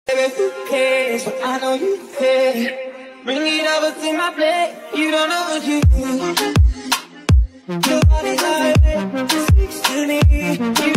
Baby, who cares? But I know you care. Bring it over to my plate. You don't know what you do. Your body's like it, speaks to me.